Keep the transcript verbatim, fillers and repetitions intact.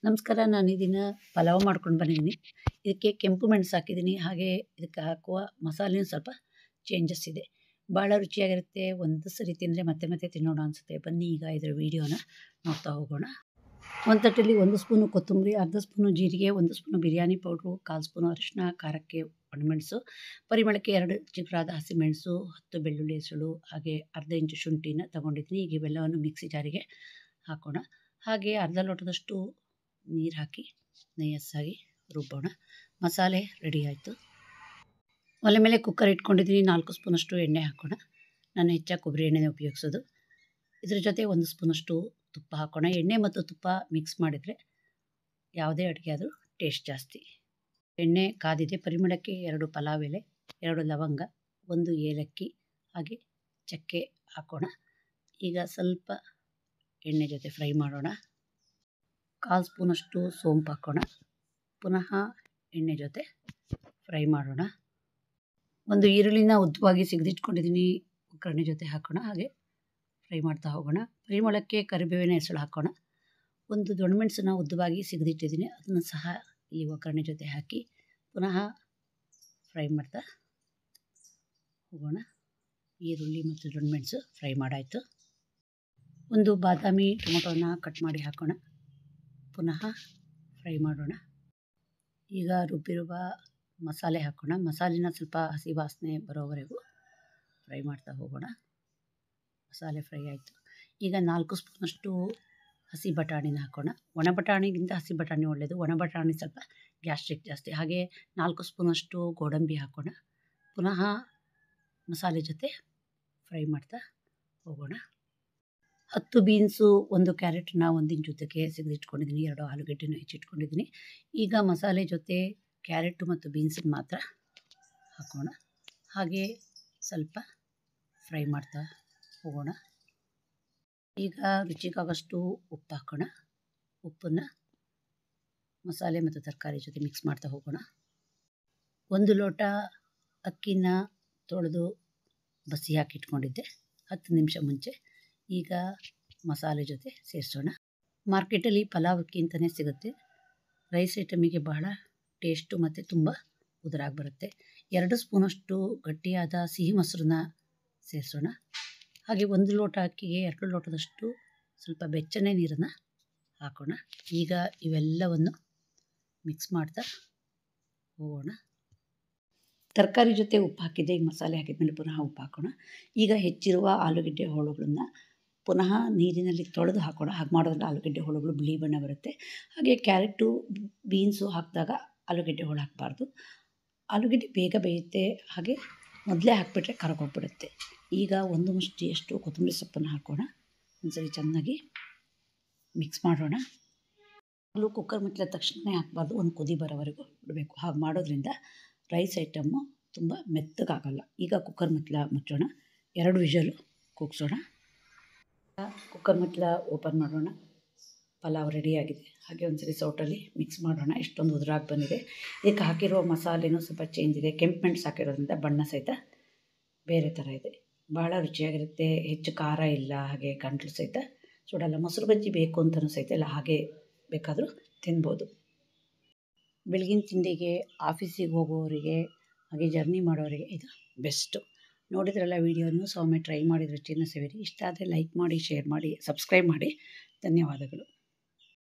ನಮಸ್ಕಾರ. ನಾನು ಈ ದಿನ ಪಲಾವ್ ಮಾಡ್ಕೊಂಡು ಬಂದಿದ್ದೀನಿ. ಇದಕ್ಕೆ ಕೆಂಪು ಮೆಣಸು ಹಾಕಿದ್ದೀನಿ. ಹಾಗೆ ಇದಕ್ಕೆ ಹಾಕುವ ಮಸಾಲೆಯೂ ಸ್ವಲ್ಪ ಚೇಂಜಸ್ ಇದೆ. ಭಾಳ ರುಚಿಯಾಗಿರುತ್ತೆ. ಒಂದು ಸರಿ ತಿಂದರೆ ಮತ್ತೆ ಮತ್ತೆ ತಿನ್ನೋಣ ಅನಿಸುತ್ತೆ. ಬನ್ನಿ ಈಗ ಇದರ ವೀಡಿಯೋನ ನೋಡ್ತಾ ಹೋಗೋಣ. ಒಂದು ತಟ್ಟೆಯಲ್ಲಿ ಒಂದು ಸ್ಪೂನು ಕೊತ್ತಂಬರಿ, ಅರ್ಧ ಸ್ಪೂನು ಜೀರಿಗೆ, ಒಂದು ಸ್ಪೂನು ಬಿರಿಯಾನಿ ಪೌಡ್ರು, ಕಾಲು ಸ್ಪೂನು ಅರಿಶಿನ, ಖಾರಕ್ಕೆ ಒಣಮೆಣಸು, ಪರಿಮಳಕ್ಕೆ ಎರಡು ಚಿಕ್ಕದಾದ ಹಸಿಮೆಣಸು, ಹತ್ತು ಬೆಳ್ಳುಳ್ಳಿ ಹೆಸಳು, ಹಾಗೆ ಅರ್ಧ ಇಂಚು ಶುಂಠಿನ ತೊಗೊಂಡಿದ್ದೀನಿ. ಈಗ ಇವೆಲ್ಲವನ್ನು ಮಿಕ್ಸಿ ಜಾರಿಗೆ ಹಾಕೋಣ. ಹಾಗೆ ಅರ್ಧ ಲೋಟದಷ್ಟು ನೀರು ಹಾಕಿ ನೈಸಾಗಿ ರುಬ್ಬೋಣ. ಮಸಾಲೆ ರೆಡಿ ಆಯಿತು. ಒಲೆ ಮೇಲೆ ಕುಕ್ಕರ್ ಇಟ್ಕೊಂಡಿದ್ದೀನಿ. ನಾಲ್ಕು ಸ್ಪೂನಷ್ಟು ಎಣ್ಣೆ ಹಾಕೋಣ. ನಾನು ಹೆಚ್ಚಾಗಿ ಕೊಬ್ಬರಿ ಎಣ್ಣೆನೇ ಉಪಯೋಗಿಸೋದು. ಇದ್ರ ಜೊತೆ ಒಂದು ಸ್ಪೂನಷ್ಟು ತುಪ್ಪ ಹಾಕೋಣ. ಎಣ್ಣೆ ಮತ್ತು ತುಪ್ಪ ಮಿಕ್ಸ್ ಮಾಡಿದರೆ ಯಾವುದೇ ಅಡುಗೆ ಆದರೂ ಟೇಸ್ಟ್ ಜಾಸ್ತಿ. ಎಣ್ಣೆ ಕಾದಿದೆ. ಪರಿಮಳಕ್ಕೆ ಎರಡು ಪಲಾವ್ ಎಲೆ, ಎರಡು ಲವಂಗ, ಒಂದು ಏಲಕ್ಕಿ, ಹಾಗೆ ಚಕ್ಕೆ ಹಾಕೋಣ. ಈಗ ಸ್ವಲ್ಪ ಎಣ್ಣೆ ಜೊತೆ ಫ್ರೈ ಮಾಡೋಣ. ಕಾಲು ಸ್ಪೂನಷ್ಟು ಸೋಂಪು ಹಾಕೋಣ. ಪುನಃ ಎಣ್ಣೆ ಜೊತೆ ಫ್ರೈ ಮಾಡೋಣ. ಒಂದು ಈರುಳ್ಳಿನ ಉದ್ದವಾಗಿ ಸಿಗದಿಟ್ಕೊಂಡಿದ್ದೀನಿ. ಒಗ್ಗರಣೆ ಜೊತೆ ಹಾಕೋಣ. ಹಾಗೆ ಫ್ರೈ ಮಾಡ್ತಾ ಹೋಗೋಣ. ಪರಿಮಳಕ್ಕೆ ಕರಿಬೇವಿನ ಹೆಸಳು ಹಾಕೋಣ. ಒಂದು ದೊಣ್ಣಮೆಣಸನ್ನ ಉದ್ದವಾಗಿ ಸಿಗದಿಟ್ಟಿದ್ದೀನಿ. ಅದನ್ನು ಸಹ ಈ ಒಗ್ಗರಣೆ ಜೊತೆ ಹಾಕಿ ಪುನಃ ಫ್ರೈ ಮಾಡ್ತಾ ಹೋಗೋಣ. ಈರುಳ್ಳಿ ಮತ್ತು ದೊಣ್ಣಮೆಣಸು ಫ್ರೈ ಮಾಡಾಯಿತು. ಒಂದು ಬಾದಾಮಿ ಟೊಮೊಟೊನ ಕಟ್ ಮಾಡಿ ಹಾಕೋಣ. ಪುನಃ ಫ್ರೈ ಮಾಡೋಣ. ಈಗ ರುಬ್ಬಿರುವ ಮಸಾಲೆ ಹಾಕೋಣ. ಮಸಾಲೆನ ಸ್ವಲ್ಪ ಹಸಿ ವಾಸನೆ ಬರೋವರೆಗೂ ಫ್ರೈ ಮಾಡ್ತಾ ಹೋಗೋಣ. ಮಸಾಲೆ ಫ್ರೈ ಆಯಿತು. ಈಗ ನಾಲ್ಕು ಸ್ಪೂನಷ್ಟು ಹಸಿ ಬಟಾಣಿನ ಹಾಕೋಣ. ಒಣ ಬಟಾಣಿಗಿಂತ ಹಸಿ ಬಟಾಣಿ ಒಳ್ಳೆಯದು. ಒಣ ಬಟಾಣಿ ಸ್ವಲ್ಪ ಗ್ಯಾಸ್ಟ್ರಿಕ್ ಜಾಸ್ತಿ. ಹಾಗೆ ನಾಲ್ಕು ಸ್ಪೂನಷ್ಟು ಗೋಡಂಬಿ ಹಾಕೋಣ. ಪುನಃ ಮಸಾಲೆ ಜೊತೆ ಫ್ರೈ ಮಾಡ್ತಾ ಹೋಗೋಣ. ಹತ್ತು ಬೀನ್ಸು, ಒಂದು ಕ್ಯಾರೆಟನ್ನ ಒಂದು ಇಂಚು ಉದ್ದಕ್ಕೆ ಸಿಗದಿಟ್ಕೊಂಡಿದ್ದೀನಿ. ಎರಡು ಆಲೂಗಡ್ಡೆನ ಹೆಚ್ಚಿಟ್ಕೊಂಡಿದ್ದೀನಿ. ಈಗ ಮಸಾಲೆ ಜೊತೆ ಕ್ಯಾರೆಟು ಮತ್ತು ಬೀನ್ಸನ್ನು ಮಾತ್ರ ಹಾಕೋಣ. ಹಾಗೆ ಸ್ವಲ್ಪ ಫ್ರೈ ಮಾಡ್ತಾ ಹೋಗೋಣ. ಈಗ ರುಚಿಗಾಗಷ್ಟು ಉಪ್ಪು ಹಾಕೋಣ. ಉಪ್ಪನ್ನು ಮಸಾಲೆ ಮತ್ತು ತರಕಾರಿ ಜೊತೆ ಮಿಕ್ಸ್ ಮಾಡ್ತಾ ಹೋಗೋಣ. ಒಂದು ಲೋಟ ಅಕ್ಕಿನ ತೊಳೆದು ಬಸಿ ಹಾಕಿಟ್ಕೊಂಡಿದ್ದೆ ಹತ್ತು ನಿಮಿಷ ಮುಂಚೆ. ಈಗ ಮಸಾಲೆ ಜೊತೆ ಸೇರಿಸೋಣ. ಮಾರ್ಕೆಟಲ್ಲಿ ಪಲಾವ್ ಅಕ್ಕಿ ಅಂತಲೇ ಸಿಗುತ್ತೆ. ರೈಸ್ ಐಟಮಿಗೆ ಬಹಳ ಟೇಸ್ಟು ಮತ್ತು ತುಂಬ ಉದುರಾಗಿ ಬರುತ್ತೆ. ಎರಡು ಸ್ಪೂನಷ್ಟು ಗಟ್ಟಿಯಾದ ಸಿಹಿ ಮೊಸರನ್ನ ಸೇರಿಸೋಣ. ಹಾಗೆ ಒಂದು ಲೋಟ ಅಕ್ಕಿಗೆ ಎರಡು ಲೋಟದಷ್ಟು ಸ್ವಲ್ಪ ಬೆಚ್ಚನೆ ನೀರನ್ನು ಹಾಕೋಣ. ಈಗ ಇವೆಲ್ಲವನ್ನು ಮಿಕ್ಸ್ ಮಾಡ್ತಾ ಹೋಗೋಣ. ತರಕಾರಿ ಜೊತೆ ಉಪ್ಪು ಹಾಕಿದ್ದೆ. ಈಗ ಮಸಾಲೆ ಹಾಕಿದ್ಮೇಲೆ ಪುನಃ ಉಪ್ಪು ಹಾಕೋಣ. ಈಗ ಹೆಚ್ಚಿರುವ ಆಲೂಗಡ್ಡೆ ಹೋಳುಗಳನ್ನು ಪುನಃ ನೀರಿನಲ್ಲಿ ತೊಳೆದು ಹಾಕೋಣ. ಹಾಗೆ ಮಾಡೋದ್ರಿಂದ ಆಲೂಗಡ್ಡೆ ಹೋಳುಗಳು ಬಿಳಿ ಬಣ್ಣ ಬರುತ್ತೆ. ಹಾಗೆ ಕ್ಯಾರೆಟು ಬೀನ್ಸು ಹಾಕಿದಾಗ ಆಲೂಗಡ್ಡೆ ಹೋಳು ಹಾಕಬಾರ್ದು. ಆಲೂಗಡ್ಡೆ ಬೇಗ ಬೇಯುತ್ತೆ. ಹಾಗೆ ಮೊದಲೇ ಹಾಕಿಬಿಟ್ರೆ ಕರಗೋಗ್ಬಿಡುತ್ತೆ. ಈಗ ಒಂದು ಮುಷ್ಟಿಯಷ್ಟು ಕೊತ್ತಂಬರಿ ಸೊಪ್ಪನ್ನು ಹಾಕೋಣ. ಒಂದ್ಸರಿ ಚೆನ್ನಾಗಿ ಮಿಕ್ಸ್ ಮಾಡೋಣ. ಅಲ್ಲೂ ಕುಕ್ಕರ್ ಮುಚ್ಚಿದ ತಕ್ಷಣವೇ ಹಾಕಬಾರ್ದು. ಒಂದು ಕುದಿ ಬರೋವರೆಗೂ ಬಿಡಬೇಕು. ಹಾಗೆ ಮಾಡೋದ್ರಿಂದ ರೈಸ್ ಐಟಮ್ಮು ತುಂಬ ಮೆತ್ತಗಾಗಲ್ಲ. ಈಗ ಕುಕ್ಕರ್ ಮುಚ್ಚಳ ಮುಚ್ಚೋಣ. ಎರಡು ವಿಷಲು ಕೂಗಿಸೋಣ. ಕುಕ್ಕರ್ ಮುಚ್ಚಳ ಓಪನ್ ಮಾಡೋಣ. ಪಲಾವ್ ರೆಡಿಯಾಗಿದೆ. ಹಾಗೆ ಒಂದು ಸರಿ ಸೌಟಲ್ಲಿ ಮಿಕ್ಸ್ ಮಾಡೋಣ. ಎಷ್ಟೊಂದು ಉದುರಾಗಿ ಬಂದಿದೆ. ಇದಕ್ಕೆ ಹಾಕಿರೋ ಮಸಾಲೆನೂ ಸ್ವಲ್ಪ ಚೇಂಜ್ ಇದೆ. ಕೆಂಪು ಮೆಣಸು ಹಾಕಿರೋದ್ರಿಂದ ಬಣ್ಣ ಸಹಿತ ಬೇರೆ ಥರ ಇದೆ. ಭಾಳ ರುಚಿಯಾಗಿರುತ್ತೆ. ಹೆಚ್ಚು ಖಾರ ಇಲ್ಲ. ಹಾಗೆ ಗಂಟಲು ಸಹಿತ ಸುಡಲ್ಲ. ಮೊಸರು ಬಜ್ಜಿ ಬೇಕು ಅಂತಲೂ ಸಹಿತ ಇಲ್ಲ. ಹಾಗೆ ಬೇಕಾದರೂ ತಿನ್ಬೋದು. ಬೆಳಗಿನ ತಿಂಡಿಗೆ, ಆಫೀಸಿಗೆ ಹೋಗೋವರಿಗೆ, ಹಾಗೆ ಜರ್ನಿ ಮಾಡೋರಿಗೆ ಇದು ಬೆಸ್ಟು. ನೋಡಿದ್ರಲ್ಲ ವೀಡಿಯೋನು. ಸೊಮ್ಮೆ ಟ್ರೈ ಮಾಡಿ ರುಚಿನ ಸವಿರಿ. ಇಷ್ಟ ಆದರೆ ಲೈಕ್ ಮಾಡಿ, ಶೇರ್ ಮಾಡಿ, ಸಬ್ಸ್ಕ್ರೈಬ್ ಮಾಡಿ. ಧನ್ಯವಾದಗಳು.